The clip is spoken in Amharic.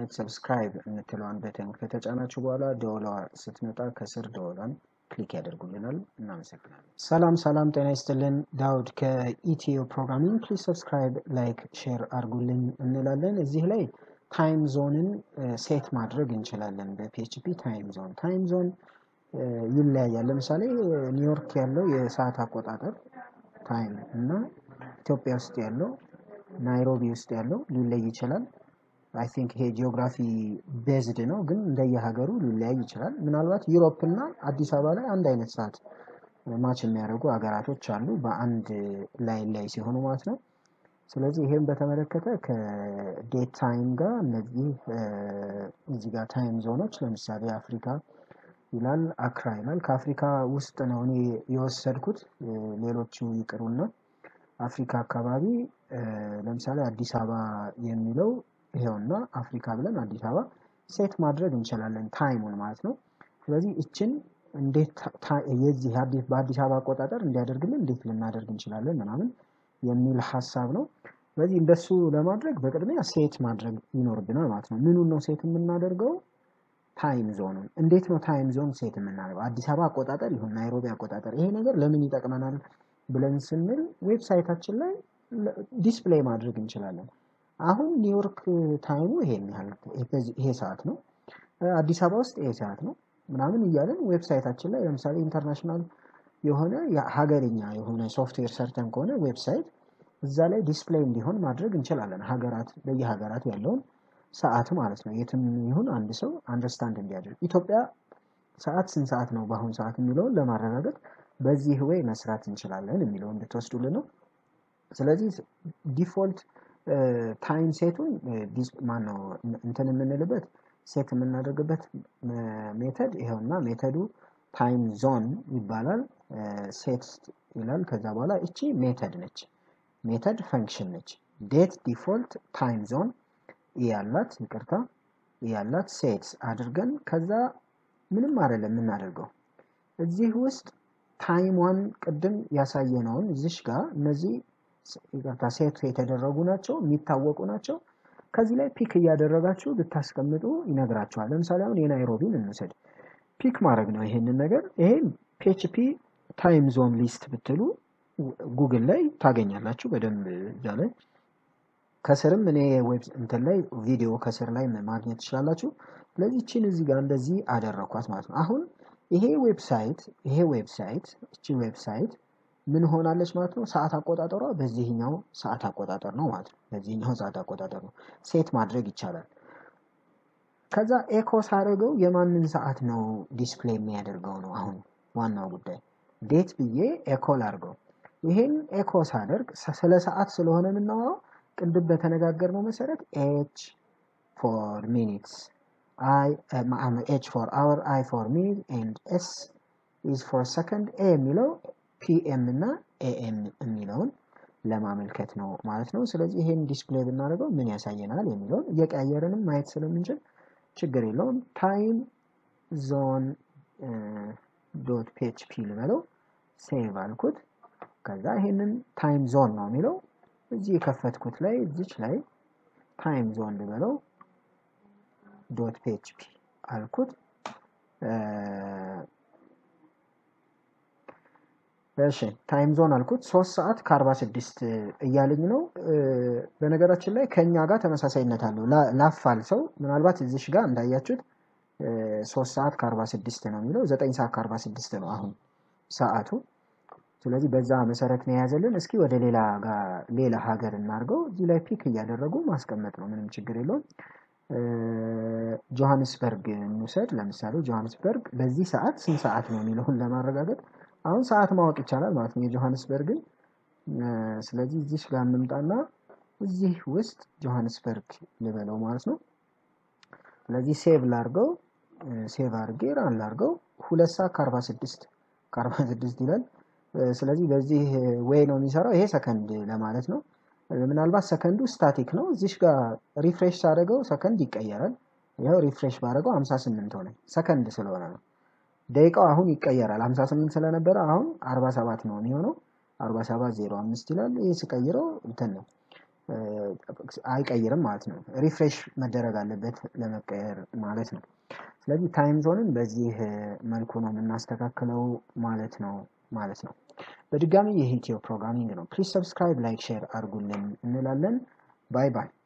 ሰብስክራይብ የምትለዋን በተን ከተጫናችሁ በኋላ ደወሏ ስትመጣ ከስር ደወሏን ክሊክ ያደርጉልናል። እናመሰግናለን። ሰላም ጤና ይስጥልን። ዳውድ ከኢትዮ ፕሮግራሚንግ። ፕሊዝ ሰብስክራይብ፣ ላይክ፣ ሼር አድርጉልን እንላለን። እዚህ ላይ ታይም ዞንን ሴት ማድረግ እንችላለን። በፒኤችፒ ታይም ዞን ይለያያል። ለምሳሌ ኒውዮርክ ያለው የሰዓት አቆጣጠር ታይም እና ኢትዮጵያ ውስጥ ያለው ናይሮቢ ውስጥ ያለው ሊለይ ይችላል። አይ ቲንክ ይሄ ጂኦግራፊ ቤዝድ ነው፣ ግን እንደየሀገሩ ሊለያይ ይችላል። ምናልባት ዩሮፕ እና አዲስ አበባ ላይ አንድ አይነት ሰዓት ማች የሚያደርጉ ሀገራቶች አሉ፣ በአንድ ላይ ሲሆኑ ማለት ነው። ስለዚህ ይሄን በተመለከተ ከዴት ታይም ጋር እነዚህ እዚህ ጋር ታይም ዞኖች ለምሳሌ አፍሪካ ይላል፣ አክራ ይላል። ከአፍሪካ ውስጥ ነው እኔ የወሰድኩት፣ ሌሎቹ ይቅሩና አፍሪካ አካባቢ ለምሳሌ አዲስ አበባ የሚለው ይሄውና አፍሪካ ብለን አዲስ አበባ ሴት ማድረግ እንችላለን፣ ታይሙን ማለት ነው። ስለዚህ እችን እንዴት የዚህ በአዲስ አበባ አቆጣጠር እንዲያደርግልን እንዴት ልናደርግ እንችላለን ምናምን የሚል ሐሳብ ነው። ስለዚህ እንደሱ ለማድረግ በቅድሚያ ሴት ማድረግ ይኖርብናል ማለት ነው። ምኑን ነው ሴት የምናደርገው? ታይም ዞኑን። እንዴት ነው ታይም ዞን ሴት የምናደርገው? አዲስ አበባ አቆጣጠር ይሁን ናይሮቢ አቆጣጠር፣ ይሄ ነገር ለምን ይጠቅመናል ብለን ስንል ዌብሳይታችን ላይ ዲስፕሌይ ማድረግ እንችላለን። አሁን ኒውዮርክ ታይሙ ይሄ ሰዓት ነው፣ አዲስ አበባ ውስጥ ይሄ ሰዓት ነው ምናምን እያለን ዌብሳይታችን ላይ ለምሳሌ ኢንተርናሽናል የሆነ ሀገርኛ የሆነ ሶፍትዌር ሰርተን ከሆነ ዌብሳይት እዛ ላይ ዲስፕሌይ እንዲሆን ማድረግ እንችላለን። ሀገራት በየሀገራት ያለውን ሰዓት ማለት ነው። የትም ይሁን አንድ ሰው አንደርስታንድ እንዲያደርግ ኢትዮጵያ ሰዓት ስንት ሰዓት ነው በአሁኑ ሰዓት የሚለውን ለማረጋገጥ በዚህ ወይ መስራት እንችላለን የሚለውን እንድትወስዱልን ነው። ስለዚህ ዲፎልት ታይም ሴቱን ማነው እንትን የምንልበት ሴት የምናደርግበት ሜተድ ይሄውና። ሜተዱ ታይም ዞን ይባላል። ሴት ይላል። ከዛ በኋላ እቺ ሜተድ ነች፣ ሜተድ ፈንክሽን ነች። ዴት ዲፎልት ታይም ዞን ያላት ይቅርታ ያላት ሴት አድርገን ከዛ ምንም አይደለም የምናደርገው እዚህ ውስጥ ታይሟን ቅድም ያሳየነውን እዚሽ ጋር እነዚህ ሴት የተደረጉ ናቸው፣ የሚታወቁ ናቸው። ከዚህ ላይ ፒክ እያደረጋችሁ ልታስቀምጡ ይነግራችኋል። ለምሳሌ አሁን የናይሮቢን እንውሰድ። ፒክ ማድረግ ነው ይሄንን ነገር። ይሄን ፒኤችፒ ታይም ዞን ሊስት ብትሉ ጉግል ላይ ታገኛላችሁ በደንብ እዛ ላይ። ከስርም እኔ ዌብ እንትን ላይ ቪዲዮ ከስር ላይ ማግኘት ትችላላችሁ። ስለዚህ እቺን እዚህ ጋር እንደዚህ አደረኳት ማለት ነው። አሁን ይሄ ዌብሳይት እቺ ዌብሳይት ምን ሆናለች ማለት ነው? ሰዓት አቆጣጠሯ በዚህኛው ሰዓት አቆጣጠር ነው ማለት ነው። በዚህኛው ሰዓት አቆጣጠር ነው ሴት ማድረግ ይቻላል። ከዛ ኤኮ ሳደርገው የማንን ሰዓት ነው ዲስፕሌይ የሚያደርገው ነው አሁን ዋናው ጉዳይ። ዴት ብዬ ኤኮ ላድርገው። ይሄን ኤኮ ሳደርግ ስለ ሰዓት ስለሆነ የምናወራው ቅድም በተነጋገርነው መሰረት ኤች ፎር ሚኒትስ ኤች ፎር አወር አይ ፎር ሚኒት ኤንድ ኤስ ኢዝ ፎር ሰከንድ ኤ የሚለው ፒኤም እና ኤኤም የሚለውን ለማመልከት ነው ማለት ነው። ስለዚህ ይሄን ዲስፕሌይ ብናደርገው ምን ያሳየናል የሚለውን እየቀያየርንም ማየት ስለምንችል ችግር የለውም። ታይም ዞን ዶት ፒኤችፒ ልበለው፣ ሴቭ አልኩት። ከዛ ይሄንን ታይም ዞን ነው የሚለው እዚህ የከፈትኩት ላይ እዚች ላይ ታይም ዞን ልበለው ዶት ፒኤችፒ አልኩት። እሺ ታይም ዞን አልኩት 3 ሰዓት ከ46 እያለኝ ነው። በነገራችን ላይ ከኛ ጋር ተመሳሳይነት አለው። ላፋል ሰው ምናልባት እዚሽ ጋር እንዳያችሁት 3 ሰዓት ከ46 ነው የሚለው 9 ሰዓት ከ46 ነው አሁን ሰዓቱ። ስለዚህ በዛ መሰረት ነው የያዘልን። እስኪ ወደ ሌላ ሀገር እናርገው። እዚህ ላይ ፒክ እያደረጉ ማስቀመጥ ነው፣ ምንም ችግር የለውም። ጆሃንስበርግ እንውሰድ። ለምሳሌ ጆሃንስበርግ በዚህ ሰዓት ስንት ሰዓት ነው የሚለውን ለማረጋገጥ አሁን ሰዓት ማወቅ ይቻላል ማለት ነው የጆሃንስበርግን። ስለዚህ እዚህ ጋር እንምጣና እዚህ ውስጥ ጆሃንስበርግ ልበለው ማለት ነው። ስለዚህ ሴቭ ላርገው፣ ሴቭ አርጌ ራን ላርገው 2 ሰዓት ከ46 ይላል። ስለዚህ በዚህ ዌይ ነው የሚሰራው። ይሄ ሰከንድ ለማለት ነው። ምናልባት ሰከንዱ ስታቲክ ነው። እዚህ ጋር ሪፍሬሽ ሳደርገው ሰከንድ ይቀየራል። ይሄው ሪፍሬሽ ባደርገው 58 ሆነ፣ ሰከንድ ስለሆነ ነው። ደቂቃው አሁን ይቀየራል። 58 ስለነበረ አሁን 47 ነው የሚሆነው። 47:05 ይላል። ይሄ ስቀይረው እንትን ነው። አይቀይርም ማለት ነው ሪፍሬሽ መደረግ አለበት ለመቀየር ማለት ነው ስለዚህ ታይም ዞንን በዚህ መልኩ ነው የምናስተካክለው ማለት ነው በድጋሚ ይሄ ኢትዮ ፕሮግራሚንግ ነው ፕሊዝ ሰብስክራይብ ላይክ ሼር አድርጉልን እንላለን ባይ ባይ